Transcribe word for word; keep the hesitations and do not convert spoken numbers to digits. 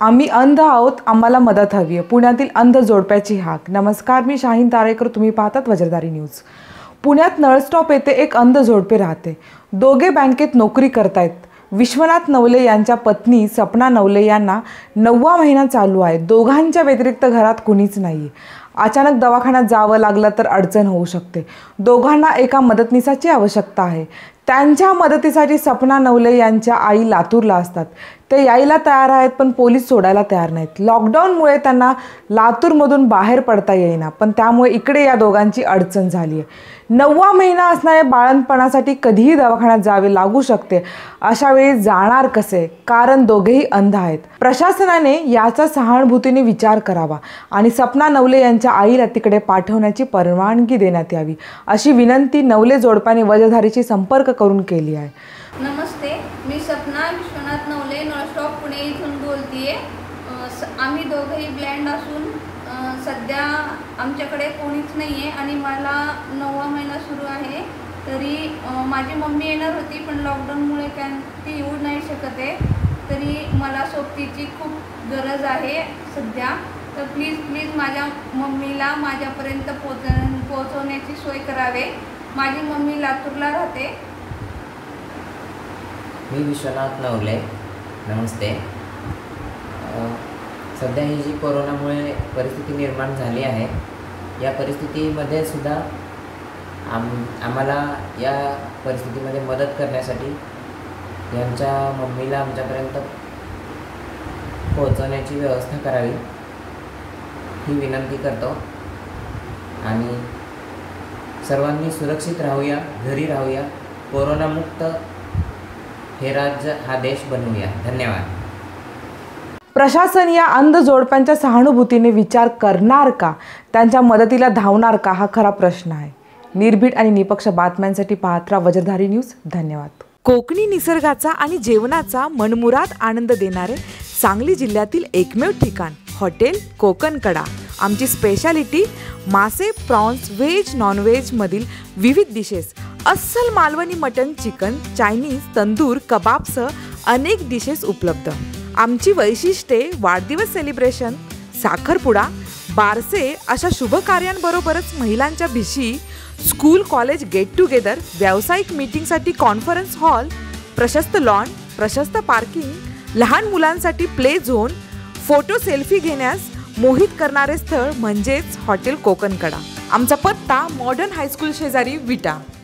आम्ही अंध आहोत, आम्हाला मदत हवी आहे. पुण्यातील अंध जोडप्याची हाक. नमस्कार, मी शाहीन तारेकर. तुम्ही पाहतात वज्रधारी न्यूज. पुण्यात नळस्टॉप येथे एक अंध जोडपे राहते. दोघे बँकेत नोकरी करतायत. विश्वनाथ नवले यांच्या पत्नी सपना नवले यांना नववा महिना चालू आहे. दोघांच्या व्यतिरिक्त घरात कुणीच नाही. अचानक दवाखान्यात जावं लागलं तर अडचण होऊ शकते. दोघांना एका मदतनीसाची आवश्यकता आहे. त्यांच्या मदतीसाठी सपना नवले यांच्या आई लातूरला असतात. ते यायला तयार आहेत, पण पोलीस सोडायला तयार नाहीत. लॉकडाऊनमुळे त्यांना लातूरमधून बाहेर पडता येईना, पण त्यामुळे इकडे या दोघांची अडचण झाली आहे. नववा महिना असणाऱ्या बाळंतपणासाठी कधीही दवाखान्यात जावे लागू शकते. अशा वेळी जाणार कसे, कारण दोघेही अंध आहेत. प्रशासनाने याचा सहानुभूतीने विचार करावा आणि सपना नवले यांच्या आईला तिकडे पाठवण्याची परवानगी देण्यात यावी, अशी विनंती नवले जोडप्याने वज्रधारीशी संपर्क करून केली आहे. नमस्ते, मी सपना विश्वनाथ नवले नळस्टॉप पुणे इथून बोलतीये. आम्ही दोघेही ब्लाइंड असून सध्या आमच्याकडे कोणीच नाही आहे आणि मला नववा महिना सुरू आहे. तरी माझी मम्मी येणार होती, पण लॉकडाऊनमुळे काय ती येऊ नाही शकत आहे. तरी मला सोबतीची खूप गरज आहे सध्या. तर प्लीज प्लीज माझ्या मम्मीला माझ्यापर्यंत पोच पोहोचवण्याची सोय करावे. माझी मम्मी लातूरला राहते. मी विश्वनाथ नवले. नमस्ते. सध्या ही जी कोरोनामुळे परिस्थिती निर्माण झाली आहे, या परिस्थितीमध्ये सुद्धा आम आम्हाला या परिस्थितीमध्ये मदत करण्यासाठी यांच्या मम्मीला आमच्यापर्यंत पोहोचवण्याची व्यवस्था करावी ही विनंती करतो. आणि सर्वांनी सुरक्षित राहूया, घरी राहूया, कोरोनामुक्त हे राज्य हा देश बनवूया. धन्यवाद. प्रशासन या अंध जोडप्यांच्या सहानुभूतीने विचार करणार का, त्यांच्या मदतीला धावणार का, हा खरा प्रश्न आहे. निर्भीड आणि निपक्ष बातम्यांसाठी पाहत राहा वज्रधारी न्यूज. धन्यवाद. कोकणी निसर्गाचा आणि जेवणाचा मनमुराद आनंद देणारे सांगली जिल्ह्यातील एकमेव ठिकाण हॉटेल कोकण कडा. आमची स्पेशालिटी मासे, प्रॉन्स, व्हेज, नॉनव्हेज मधील विविध डिशेस, अस्सल Malvani mutton, chicken, Chinese, tandoor, कबाबसह अनेक डिशेस उपलब्ध. आमची वैशिष्ट्ये वाढदिवस सेलिब्रेशन, साखरपुडा, बारसे अशा शुभ कार्यांबरोबरच महिलांच्या भिशी, school college get together मीटिंगसाठी कॉन्फरन्स हॉल, प्रशस्त लॉन, प्रशस्त पार्किंग, लहान मुलांसाठी प्ले झोन, फोटो सेल्फी घेण्यास मोहित करणारे स्थळ म्हणजेच हॉटेल कोकण कडा. आमचा पत्ता मॉडर्न हायस्कूल शेजारी विटा.